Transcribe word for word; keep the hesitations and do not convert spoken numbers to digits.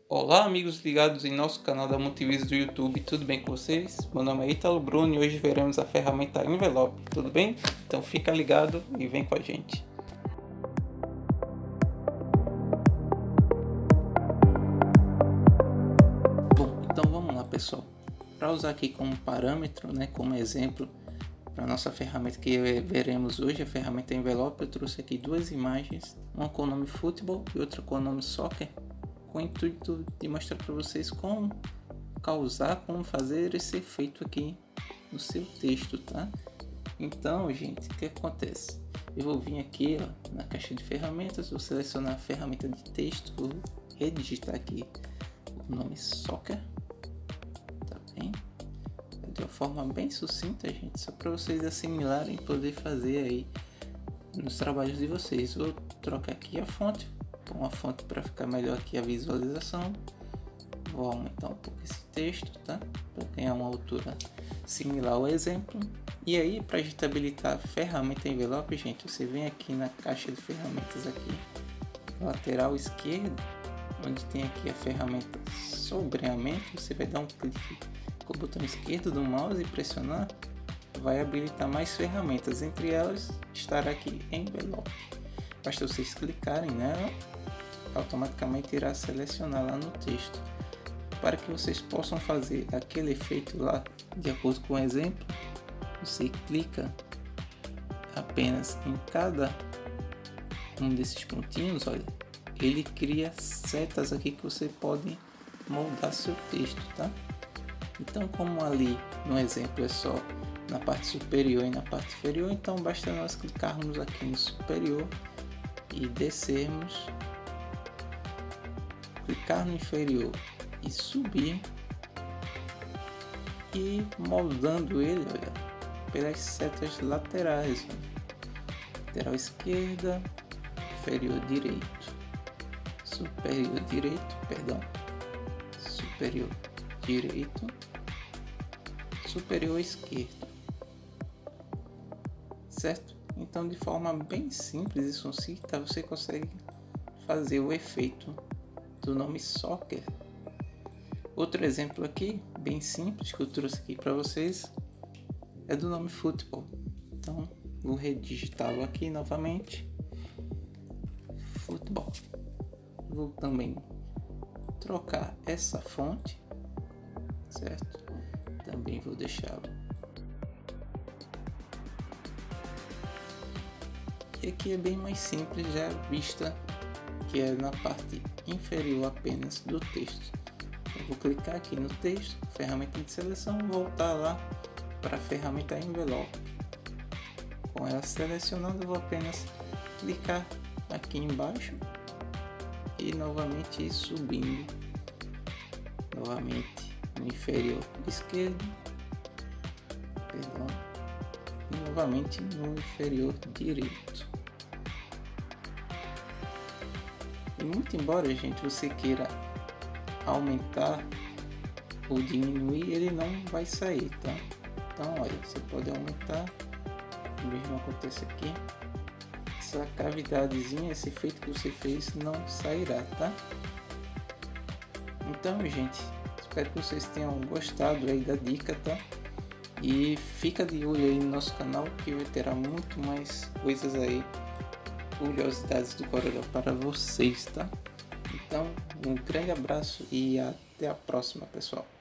Olá amigos ligados em nosso canal da Multivis do YouTube, tudo bem com vocês? Meu nome é Ítalo Bruno e hoje veremos a ferramenta Envelope, tudo bem? Então fica ligado e vem com a gente. Bom, então vamos lá pessoal, para usar aqui como parâmetro, né, como exemplo, para a nossa ferramenta que veremos hoje, a ferramenta Envelope, eu trouxe aqui duas imagens, uma com o nome Futebol e outra com o nome Soccer, com o intuito de mostrar para vocês como causar, como fazer esse efeito aqui no seu texto, tá? Então, gente, o que acontece? Eu vou vir aqui ó, na caixa de ferramentas, vou selecionar a ferramenta de texto, vou redigitar aqui o nome Soccer, tá bem? De uma forma bem sucinta, gente, só para vocês assimilarem e poder fazer aí nos trabalhos de vocês. Vou trocar aqui a fonte, com a fonte para ficar melhor aqui a visualização. Vou aumentar um pouco esse texto, tá? Para ganhar uma altura similar ao exemplo. E aí, para a gente habilitar a ferramenta Envelope, gente, você vem aqui na caixa de ferramentas aqui, lateral esquerdo, onde tem aqui a ferramenta Sobreamento, você vai dar um clique com o botão esquerdo do mouse e pressionar, vai habilitar mais ferramentas, entre elas estará aqui Envelope. Basta vocês clicarem nela, automaticamente irá selecionar lá no texto. Para que vocês possam fazer aquele efeito lá, de acordo com o exemplo, você clica apenas em cada um desses pontinhos, olha, ele cria setas aqui que você pode moldar seu texto, tá? Então, como ali no exemplo é só na parte superior e na parte inferior, então basta nós clicarmos aqui no superior e descermos, clicar no inferior e subir, e moldando ele, olha, pelas setas laterais, olha. Lateral esquerda, inferior direito, superior direito, perdão, superior direito, superior esquerdo, certo? Então, de forma bem simples e sucinta, você consegue fazer o efeito do nome Soccer. Outro exemplo aqui, bem simples, que eu trouxe aqui para vocês, é do nome Futebol. Então, vou redigitá-lo aqui novamente, Futebol. Vou também trocar essa fonte, certo? Também vou deixá-lo. E aqui é bem mais simples, já vista que é na parte inferior apenas do texto. Eu vou clicar aqui no texto, ferramenta de seleção, voltar lá para a ferramenta Envelope. Com ela selecionada, eu vou apenas clicar aqui embaixo e novamente ir subindo, novamente no inferior esquerdo, perdão, e novamente no inferior direito. E muito embora, gente, você queira aumentar ou diminuir, ele não vai sair, tá? Então, olha, você pode aumentar, o mesmo acontece aqui, essa cavidadezinha, esse efeito que você fez não sairá, tá? Então, gente, espero que vocês tenham gostado aí da dica, tá? E fica de olho aí no nosso canal que vai ter muito mais coisas aí, curiosidades do Corel para vocês, tá? Então, um grande abraço e até a próxima, pessoal.